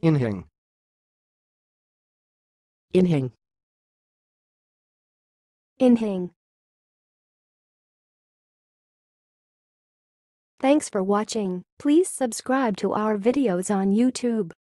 inhung, inhung, inhung. Thanks for watching. Please subscribe to our videos on YouTube.